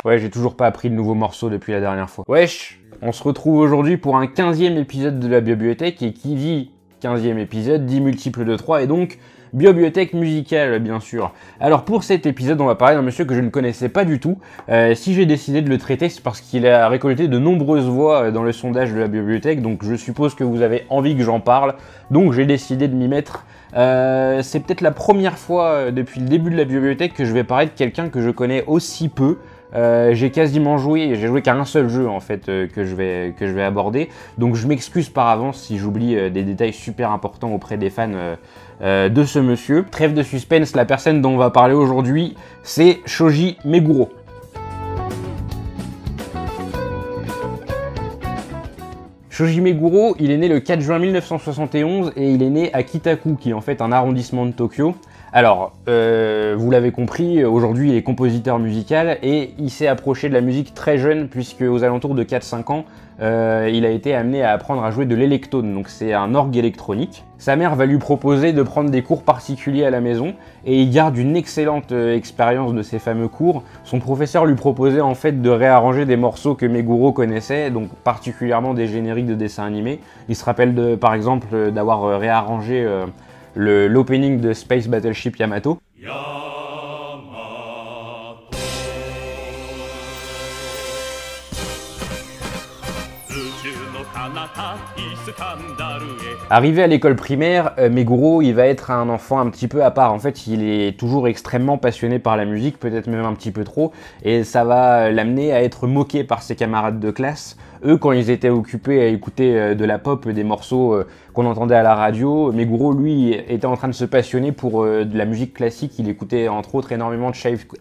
Ouais, j'ai toujours pas appris de nouveaux morceaux depuis la dernière fois. Wesh, on se retrouve aujourd'hui pour un 15e épisode de la Bibliothèque, et qui dit 15e épisode dit multiple de 3, et donc bibliothèque musicale, bien sûr. Alors pour cet épisode, on va parler d'un monsieur que je ne connaissais pas du tout. Si j'ai décidé de le traiter, c'est parce qu'il a récolté de nombreuses voix dans le sondage de la bibliothèque, donc je suppose que vous avez envie que j'en parle, donc j'ai décidé de m'y mettre. C'est peut-être la première fois depuis le début de la bibliothèque que je vais parler de quelqu'un que je connais aussi peu. J'ai quasiment joué, j'ai joué qu'à un seul jeu en fait que je vais aborder, donc je m'excuse par avance si j'oublie des détails super importants auprès des fans de ce monsieur. Trêve de suspense, la personne dont on va parler aujourd'hui, c'est Shoji Meguro. Shoji Meguro, il est né le 4 juin 1971 et il est né à Kitaku, qui est en fait un arrondissement de Tokyo. Alors, vous l'avez compris, aujourd'hui il est compositeur musical et il s'est approché de la musique très jeune, puisque aux alentours de 4-5 ans, il a été amené à apprendre à jouer de l'électone, donc c'est un orgue électronique. Sa mère va lui proposer de prendre des cours particuliers à la maison et il garde une excellente expérience de ces fameux cours. Son professeur lui proposait en fait de réarranger des morceaux que Meguro connaissait, donc particulièrement des génériques de dessins animés. Il se rappelle par exemple d'avoir réarrangé l'opening de Space Battleship Yamato. Arrivé à l'école primaire, Meguro, il va être un enfant un petit peu à part. En fait, il est toujours extrêmement passionné par la musique, peut-être même un petit peu trop, et ça va l'amener à être moqué par ses camarades de classe. Eux, quand ils étaient occupés à écouter de la pop, des morceaux qu'on entendait à la radio, Meguro, lui, était en train de se passionner pour de la musique classique. Il écoutait entre autres énormément de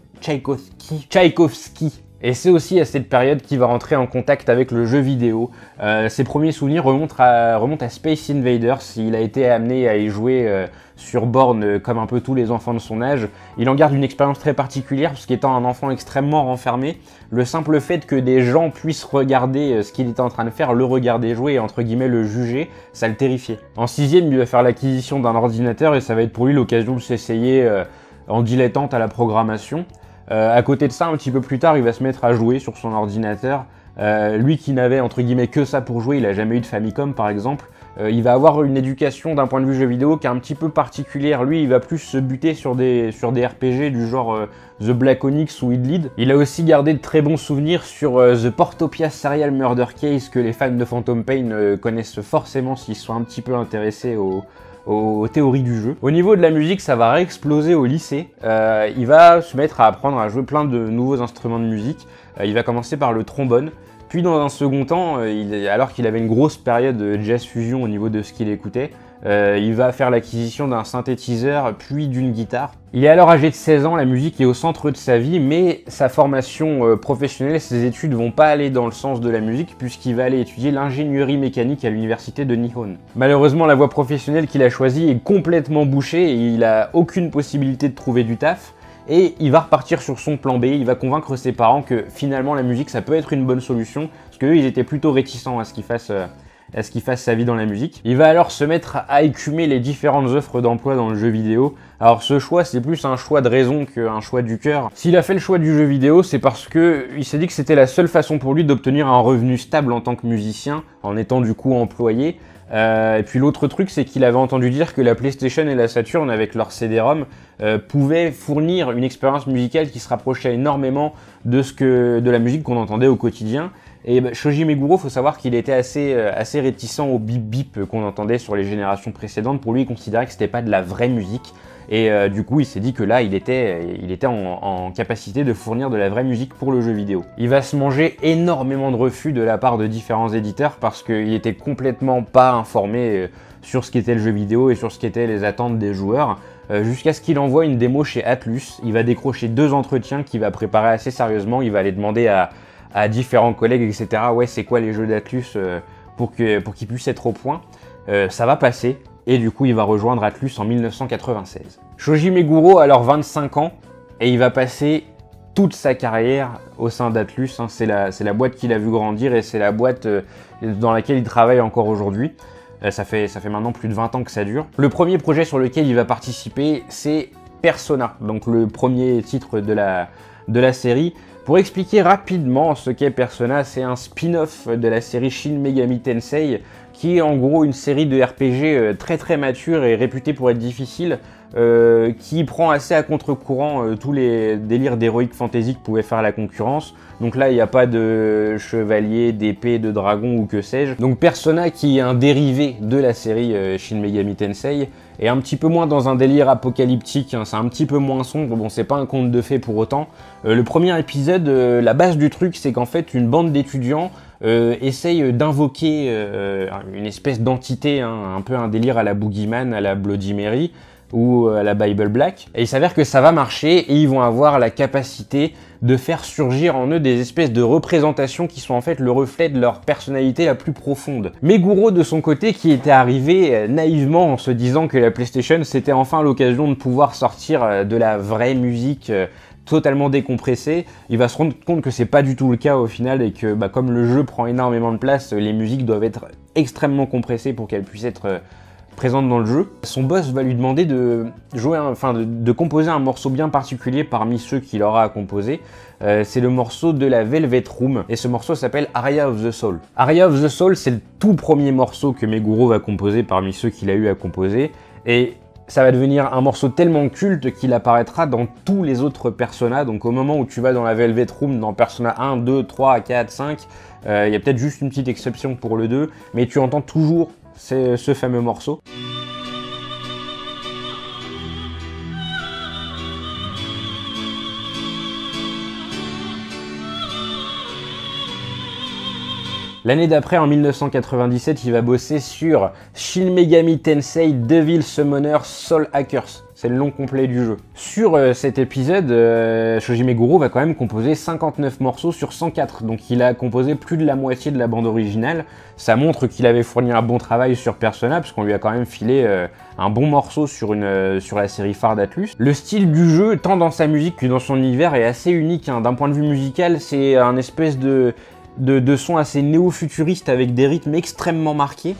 Tchaïkovski. Et c'est aussi à cette période qu'il va rentrer en contact avec le jeu vidéo. Ses premiers souvenirs remontent à Space Invaders. Il a été amené à y jouer sur borne comme un peu tous les enfants de son âge. Il en garde une expérience très particulière, parce qu'étant un enfant extrêmement renfermé, le simple fait que des gens puissent regarder ce qu'il était en train de faire, le regarder jouer et entre guillemets le juger, ça le terrifiait. En 6e, il va faire l'acquisition d'un ordinateur et ça va être pour lui l'occasion de s'essayer en dilettante à la programmation. À côté de ça, un petit peu plus tard, il va se mettre à jouer sur son ordinateur. Lui qui n'avait entre guillemets que ça pour jouer, il n'a jamais eu de Famicom par exemple. Il va avoir une éducation d'un point de vue jeu vidéo qui est un petit peu particulière. Lui, il va plus se buter sur des RPG du genre The Black Onyx ou Idlead. Il a aussi gardé de très bons souvenirs sur The Portopia Serial Murder Case, que les fans de Phantom Pain connaissent forcément s'ils sont un petit peu intéressés aux théories du jeu. Au niveau de la musique, ça va réexploser au lycée. Il va se mettre à apprendre à jouer plein de nouveaux instruments de musique. Il va commencer par le trombone. Puis dans un second temps, alors qu'il avait une grosse période de jazz fusion au niveau de ce qu'il écoutait, il va faire l'acquisition d'un synthétiseur puis d'une guitare. Il est alors âgé de 16 ans, la musique est au centre de sa vie, mais sa formation professionnelle, ses études vont pas aller dans le sens de la musique, puisqu'il va aller étudier l'ingénierie mécanique à l'université de Nihon. Malheureusement, la voie professionnelle qu'il a choisie est complètement bouchée et il a aucune possibilité de trouver du taf. Et il va repartir sur son plan B, il va convaincre ses parents que finalement la musique ça peut être une bonne solution, parce qu'eux ils étaient plutôt réticents à ce qu'il fasse sa vie dans la musique. Il va alors se mettre à écumer les différentes offres d'emploi dans le jeu vidéo. Alors ce choix, c'est plus un choix de raison qu'un choix du cœur. S'il a fait le choix du jeu vidéo, c'est parce que il s'est dit que c'était la seule façon pour lui d'obtenir un revenu stable en tant que musicien, en étant du coup employé. Et puis l'autre truc, c'est qu'il avait entendu dire que la PlayStation et la Saturn, avec leur CD-ROM, pouvaient fournir une expérience musicale qui se rapprochait énormément de la musique qu'on entendait au quotidien. Et Shoji Meguro, faut savoir qu'il était assez réticent au bip bip qu'on entendait sur les générations précédentes. Pour lui, il considérait que c'était pas de la vraie musique. Et du coup, il s'est dit que là, il était en capacité de fournir de la vraie musique pour le jeu vidéo. Il va se manger énormément de refus de la part de différents éditeurs parce qu'il était complètement pas informé sur ce qu'était le jeu vidéo et sur ce qu'étaient les attentes des joueurs. Jusqu'à ce qu'il envoie une démo chez Atlus. Il va décrocher 2 entretiens qu'il va préparer assez sérieusement. Il va aller demander à différents collègues, etc. Ouais, c'est quoi les jeux d'Atlus pour qu'ils puissent être au point. Ça va passer. Et du coup, il va rejoindre Atlus en 1996. Shoji Meguro a alors 25 ans et il va passer toute sa carrière au sein d'Atlus. C'est la boîte qu'il a vu grandir et c'est la boîte dans laquelle il travaille encore aujourd'hui. Ça fait maintenant plus de 20 ans que ça dure. Le premier projet sur lequel il va participer, c'est Persona, donc le premier titre de la série. Pour expliquer rapidement ce qu'est Persona, c'est un spin-off de la série Shin Megami Tensei, qui est en gros une série de RPG très mature et réputée pour être difficile, qui prend assez à contre-courant tous les délires d'heroic fantasy que pouvait faire la concurrence. Donc là, il n'y a pas de chevalier, d'épée, de dragon ou que sais-je. Donc Persona, qui est un dérivé de la série Shin Megami Tensei, est un petit peu moins dans un délire apocalyptique, hein, c'est un petit peu moins sombre, bon c'est pas un conte de fées pour autant. Le premier épisode, la base du truc, c'est qu'en fait une bande d'étudiants essaye d'invoquer une espèce d'entité, hein, un peu un délire à la Boogeyman, à la Bloody Mary, ou à la Bible Black, et il s'avère que ça va marcher et ils vont avoir la capacité de faire surgir en eux des espèces de représentations qui sont en fait le reflet de leur personnalité la plus profonde. Meguro de son côté, qui était arrivé naïvement en se disant que la PlayStation c'était enfin l'occasion de pouvoir sortir de la vraie musique totalement décompressée, il va se rendre compte que c'est pas du tout le cas au final et que comme le jeu prend énormément de place, les musiques doivent être extrêmement compressées pour qu'elles puissent être présente dans le jeu. Son boss va lui demander de jouer, de composer un morceau bien particulier parmi ceux qu'il aura à composer. C'est le morceau de la Velvet Room et ce morceau s'appelle Aria of the Soul. Aria of the Soul, c'est le tout premier morceau que Meguro va composer parmi ceux qu'il a eu à composer et ça va devenir un morceau tellement culte qu'il apparaîtra dans tous les autres Persona. Donc au moment où tu vas dans la Velvet Room, dans Persona 1, 2, 3, 4, 5, il y a peut-être juste une petite exception pour le 2, mais tu entends toujours ce fameux morceau. L'année d'après, en 1997, il va bosser sur Shin Megami Tensei Devil Summoner Soul Hackers. C'est le nom complet du jeu. Sur cet épisode, Shoji Meguro va quand même composer 59 morceaux sur 104, donc il a composé plus de la moitié de la bande originale. Ça montre qu'il avait fourni un bon travail sur Persona, parce qu'on lui a quand même filé un bon morceau sur la série phare d'Atlus. Le style du jeu, tant dans sa musique que dans son univers, est assez unique, hein. D'un point de vue musical, c'est un espèce de son assez néo-futuriste avec des rythmes extrêmement marqués.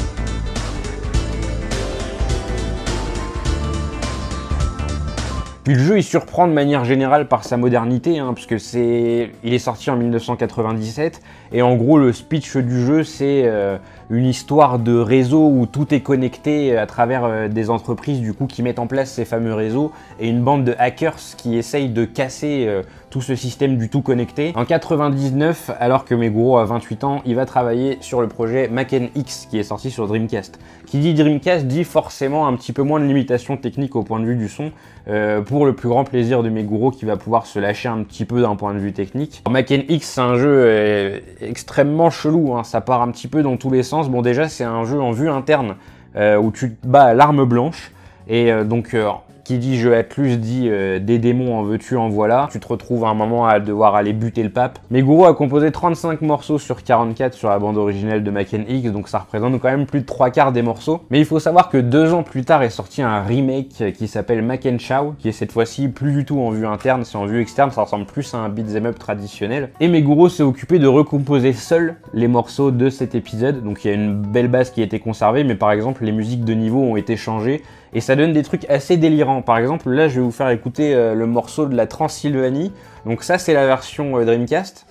Puis le jeu il surprend de manière générale par sa modernité, hein, puisque il est sorti en 1997 et en gros le speech du jeu c'est une histoire de réseau où tout est connecté à travers des entreprises du coup qui mettent en place ces fameux réseaux et une bande de hackers qui essayent de casser tout ce système du tout connecté. En 99, alors que Meguro a 28 ans, il va travailler sur le projet Maken X qui est sorti sur Dreamcast. Qui dit Dreamcast dit forcément un petit peu moins de limitations techniques au point de vue du son, pour le plus grand plaisir de Meguro qui va pouvoir se lâcher un petit peu d'un point de vue technique. Maken X c'est un jeu extrêmement chelou, hein, ça part un petit peu dans tous les sens. Bon déjà c'est un jeu en vue interne où tu te bats à l'arme blanche et donc qui dit jeu Atlus dit des démons en veux-tu en voilà. Tu te retrouves à un moment à devoir aller buter le pape. Meguro a composé 35 morceaux sur 44 sur la bande originale de Maken X, donc ça représente quand même plus de 3/4 des morceaux. Mais il faut savoir que 2 ans plus tard est sorti un remake qui s'appelle Maken Chao, qui est cette fois-ci plus du tout en vue interne, c'est en vue externe, ça ressemble plus à un beat'em up traditionnel. Et Meguro s'est occupé de recomposer seul les morceaux de cet épisode, donc il y a une belle base qui a été conservée, mais par exemple les musiques de niveau ont été changées, et ça donne des trucs assez délirants. Par exemple, là, je vais vous faire écouter le morceau de la Transylvanie. Donc ça, c'est la version Dreamcast.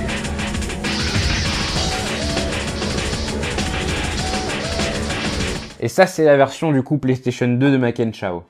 Et ça, c'est la version du coup PlayStation 2 de Maken Chao.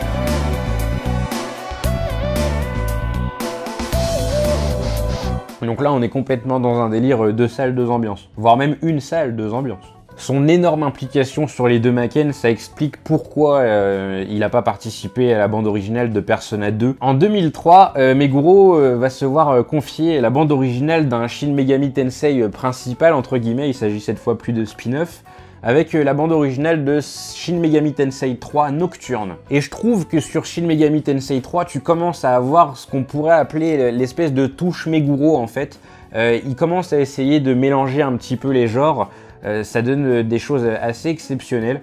Donc là, on est complètement dans un délire 2 salles, 2 ambiances. Voire même 1 salle, 2 ambiances. Son énorme implication sur les 2 Maken, ça explique pourquoi il n'a pas participé à la bande originale de Persona 2. En 2003, Meguro va se voir confier la bande originale d'un Shin Megami Tensei principal, entre guillemets, il s'agit cette fois plus de spin-off, avec la bande originale de Shin Megami Tensei 3 Nocturne. Et je trouve que sur Shin Megami Tensei 3, tu commences à avoir ce qu'on pourrait appeler l'espèce de touche Meguro en fait. Il commence à essayer de mélanger un petit peu les genres. Ça donne des choses assez exceptionnelles.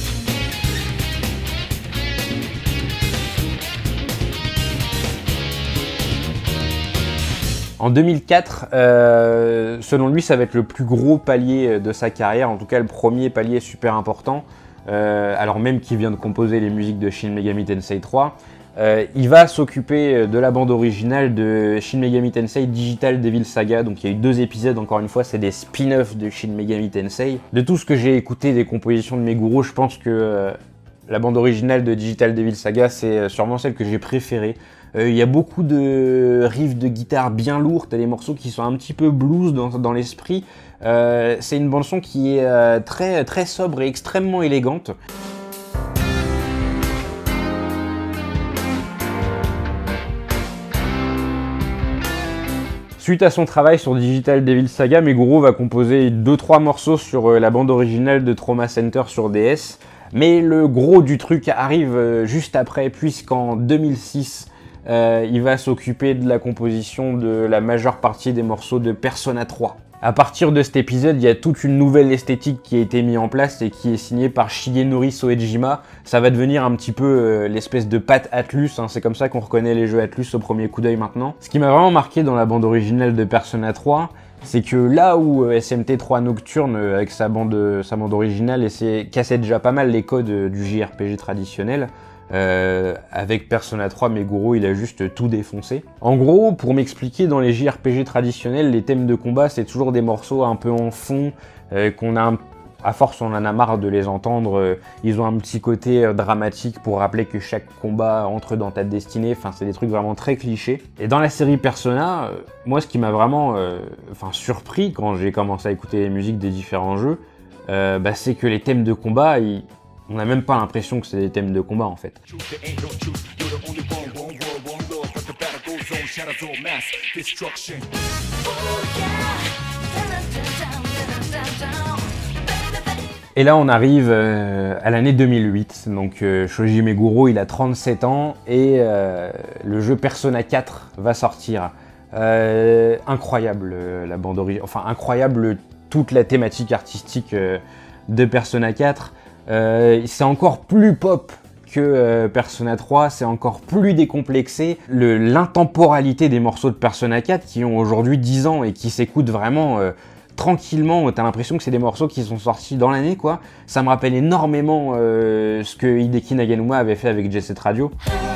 En 2004, selon lui, ça va être le plus gros palier de sa carrière, en tout cas le premier palier super important, alors même qu'il vient de composer les musiques de Shin Megami Tensei 3. Il va s'occuper de la bande originale de Shin Megami Tensei Digital Devil Saga. Donc il y a eu 2 épisodes, encore une fois, c'est des spin-offs de Shin Megami Tensei. De tout ce que j'ai écouté des compositions de Meguro, je pense que la bande originale de Digital Devil Saga, c'est sûrement celle que j'ai préférée. Il y a beaucoup de riffs de guitare bien lourds, t'as des morceaux qui sont un petit peu blues dans l'esprit. C'est une bande-son qui est très sobre et extrêmement élégante. Suite à son travail sur Digital Devil Saga, Meguro va composer 2-3 morceaux sur la bande originale de Trauma Center sur DS. Mais le gros du truc arrive juste après, puisqu'en 2006, il va s'occuper de la composition de la majeure partie des morceaux de Persona 3. À partir de cet épisode, il y a toute une nouvelle esthétique qui a été mise en place et qui est signée par Shigenori Soejima. Ça va devenir un petit peu l'espèce de patte Atlus, hein. C'est comme ça qu'on reconnaît les jeux Atlus au premier coup d'œil maintenant. Ce qui m'a vraiment marqué dans la bande originale de Persona 3, c'est que là où SMT3 Nocturne, avec sa bande originale, cassait déjà pas mal les codes du JRPG traditionnel, avec Persona 3, Meguro, il a juste tout défoncé. En gros, pour m'expliquer, dans les JRPG traditionnels, les thèmes de combat, c'est toujours des morceaux un peu en fond, à force, on en a marre de les entendre. Ils ont un petit côté dramatique pour rappeler que chaque combat entre dans ta destinée. Enfin, c'est des trucs vraiment très clichés. Et dans la série Persona, moi, ce qui m'a vraiment surpris quand j'ai commencé à écouter les musiques des différents jeux, c'est que les thèmes de combat, on n'a même pas l'impression que c'est des thèmes de combat en fait. Et là on arrive à l'année 2008, donc Shoji Meguro il a 37 ans et le jeu Persona 4 va sortir. Incroyable la bande originale, enfin incroyable toute la thématique artistique de Persona 4. C'est encore plus pop que Persona 3, c'est encore plus décomplexé. L'intemporalité des morceaux de Persona 4 qui ont aujourd'hui 10 ans et qui s'écoutent vraiment tranquillement, t'as l'impression que c'est des morceaux qui sont sortis dans l'année quoi. Ça me rappelle énormément ce que Hideki Naganuma avait fait avec Jet Set Radio.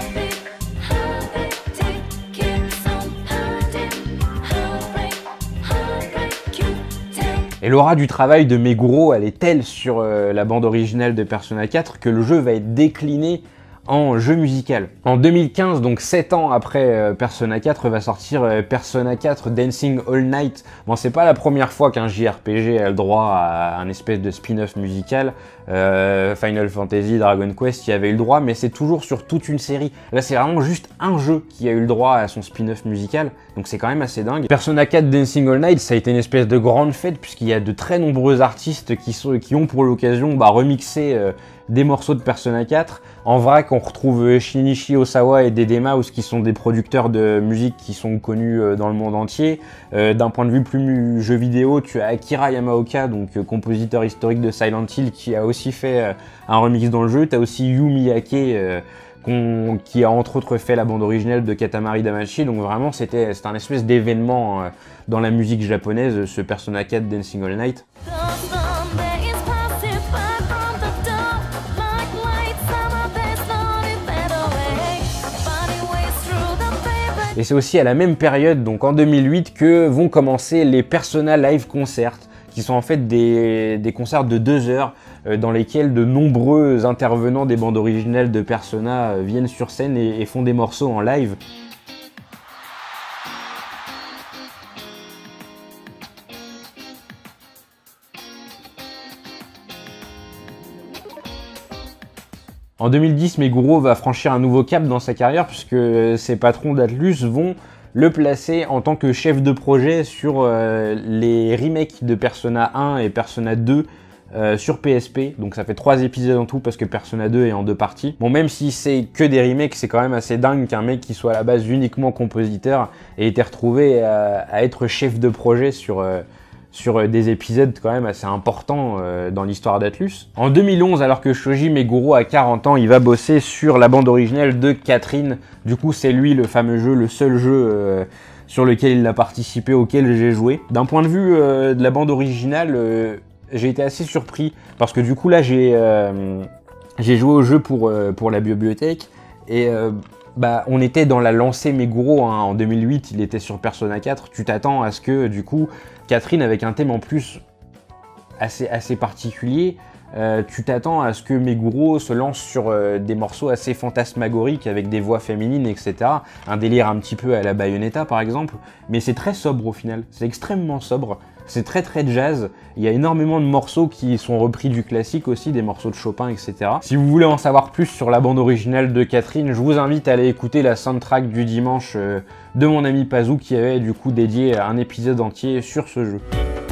Et l'aura du travail de Meguro, elle est telle sur la bande originale de Persona 4 que le jeu va être décliné en jeu musical. En 2015, donc 7 ans après Persona 4, va sortir Persona 4 Dancing All Night. Bon, c'est pas la première fois qu'un JRPG a le droit à un espèce de spin-off musical. Final Fantasy, Dragon Quest y avait eu le droit, mais c'est toujours sur toute une série. Là, c'est vraiment juste un jeu qui a eu le droit à son spin-off musical, donc c'est quand même assez dingue. Persona 4 Dancing All Night, ça a été une espèce de grande fête, puisqu'il y a de très nombreux artistes qui ont pour l'occasion remixé des morceaux de Persona 4. En vrac, on retrouve Shinichi Osawa et Dede Mouse qui sont des producteurs de musique qui sont connus dans le monde entier. D'un point de vue plus jeu vidéo, tu as Akira Yamaoka, donc compositeur historique de Silent Hill, qui a aussi fait un remix dans le jeu. Tu as aussi Yu Miyake qui a entre autres fait la bande originale de Katamari Damacy. Donc vraiment, c'était un espèce d'événement dans la musique japonaise, ce Persona 4 Dancing All Night. Et c'est aussi à la même période, donc en 2008, que vont commencer les Persona Live Concerts, qui sont en fait des concerts de 2 heures dans lesquels de nombreux intervenants des bandes originales de Persona viennent sur scène et font des morceaux en live. En 2010, Meguro va franchir un nouveau cap dans sa carrière puisque ses patrons d'Atlus vont le placer en tant que chef de projet sur les remakes de Persona 1 et Persona 2 sur PSP. Donc ça fait 3 épisodes en tout parce que Persona 2 est en 2 parties. Bon, même si c'est que des remakes, c'est quand même assez dingue qu'un mec qui soit à la base uniquement compositeur ait été retrouvé à être chef de projet sur des épisodes quand même assez importants dans l'histoire d'Atlus. En 2011, alors que Shoji Meguro a 40 ans, il va bosser sur la bande originale de Catherine. Du coup, c'est lui le fameux jeu, le seul jeu sur lequel il a participé, auquel j'ai joué. D'un point de vue de la bande originale, j'ai été assez surpris parce que du coup là, j'ai joué au jeu pour la bibliothèque et bah, on était dans la lancée Meguro, hein. En 2008, il était sur Persona 4. Tu t'attends à ce que, du coup, Catherine, avec un thème en plus assez particulier, tu t'attends à ce que Meguro se lance sur des morceaux assez fantasmagoriques avec des voix féminines, etc. Un délire un petit peu à la Bayonetta, par exemple. Mais c'est très sobre au final. C'est extrêmement sobre. C'est très jazz, il y a énormément de morceaux qui sont repris du classique aussi, des morceaux de Chopin, etc. Si vous voulez en savoir plus sur la bande originale de Catherine, je vous invite à aller écouter la soundtrack du dimanche de mon ami Pazou qui avait du coup dédié un épisode entier sur ce jeu.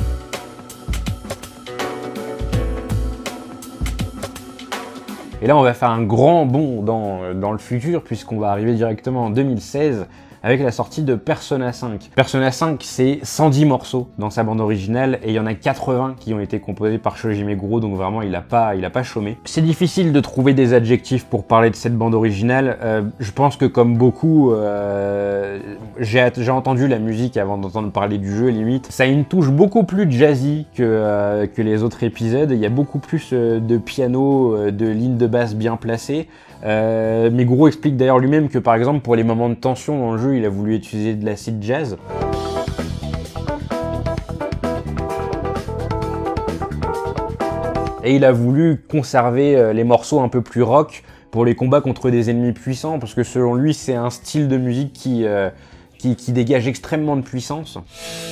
Et là on va faire un grand bond dans le futur puisqu'on va arriver directement en 2016 avec la sortie de Persona 5. Persona 5, c'est 110 morceaux dans sa bande originale et il y en a 80 qui ont été composés par Shoji Meguro, donc vraiment il a pas chômé. C'est difficile de trouver des adjectifs pour parler de cette bande originale. Je pense que comme beaucoup, j'ai entendu la musique avant d'entendre parler du jeu limite. Ça a une touche beaucoup plus jazzy que les autres épisodes. Il y a beaucoup plus de piano, de lignes de basse bien placées. Meguro explique d'ailleurs lui-même que par exemple pour les moments de tension dans le jeu il a voulu utiliser de l'acid jazz. Et il a voulu conserver les morceaux un peu plus rock pour les combats contre des ennemis puissants parce que selon lui c'est un style de musique qui dégage extrêmement de puissance.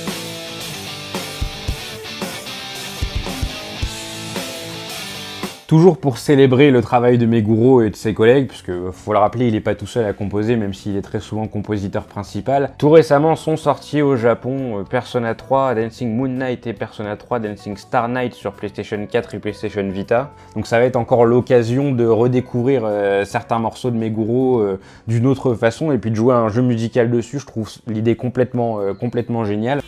Toujours pour célébrer le travail de Meguro et de ses collègues, puisque faut le rappeler, il n'est pas tout seul à composer, même s'il est très souvent compositeur principal. Tout récemment sont sortis au Japon Persona 3, Dancing Moon Knight et Persona 3, Dancing Star Knight sur PlayStation 4 et PlayStation Vita. Donc ça va être encore l'occasion de redécouvrir certains morceaux de Meguro d'une autre façon et puis de jouer à un jeu musical dessus. Je trouve l'idée complètement géniale.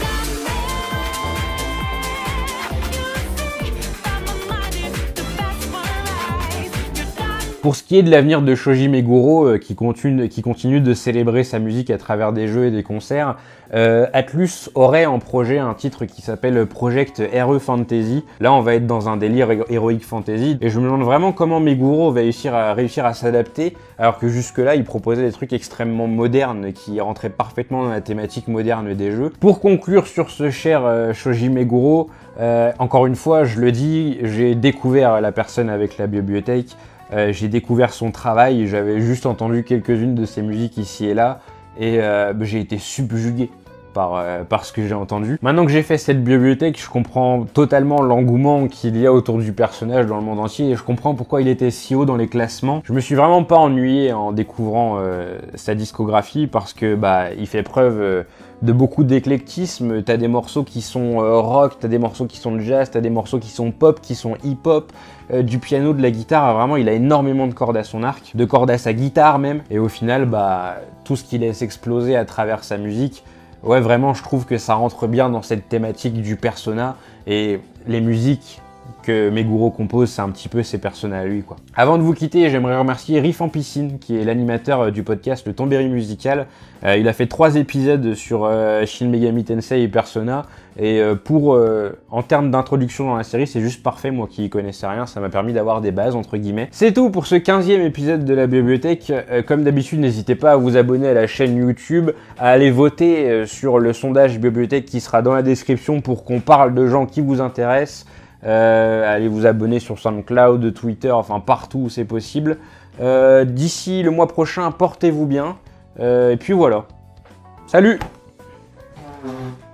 Pour ce qui est de l'avenir de Shoji Meguro, qui continue de célébrer sa musique à travers des jeux et des concerts, Atlus aurait en projet un titre qui s'appelle Project RE Fantasy. Là, on va être dans un délire Heroic Fantasy, et je me demande vraiment comment Meguro va réussir à s'adapter, alors que jusque-là, il proposait des trucs extrêmement modernes qui rentraient parfaitement dans la thématique moderne des jeux. Pour conclure sur ce cher Shoji Meguro, encore une fois, je le dis, j'ai découvert la personne avec la bibliothèque. J'ai découvert son travail, j'avais juste entendu quelques-unes de ses musiques ici et là, et j'ai été subjugué par ce que j'ai entendu. Maintenant que j'ai fait cette bibliothèque, je comprends totalement l'engouement qu'il y a autour du personnage dans le monde entier, et je comprends pourquoi il était si haut dans les classements. Je me suis vraiment pas ennuyé en découvrant sa discographie, parce que il fait preuve de beaucoup d'éclectisme. T'as des morceaux qui sont rock, t'as des morceaux qui sont jazz, t'as des morceaux qui sont pop, qui sont hip-hop, du piano, de la guitare. Vraiment, il a énormément de cordes à son arc, de cordes à sa guitare même. Et au final, tout ce qu'il laisse exploser à travers sa musique, ouais, vraiment, je trouve que ça rentre bien dans cette thématique du persona. Et les musiques que Meguro compose, c'est un petit peu ses personas à lui, quoi. Avant de vous quitter, j'aimerais remercier Riff en Piscine, qui est l'animateur du podcast Le Tombéry Musical. Il a fait 3 épisodes sur Shin Megami Tensei et Persona, et en termes d'introduction dans la série, c'est juste parfait. Moi qui y connaissais rien, ça m'a permis d'avoir des bases, entre guillemets. C'est tout pour ce 15e épisode de la bibliothèque. Comme d'habitude, n'hésitez pas à vous abonner à la chaîne YouTube, à aller voter sur le sondage bibliothèque qui sera dans la description pour qu'on parle de gens qui vous intéressent. Allez vous abonner sur SoundCloud, Twitter, enfin partout où c'est possible. D'ici le mois prochain, portez-vous bien. Et puis voilà. Salut!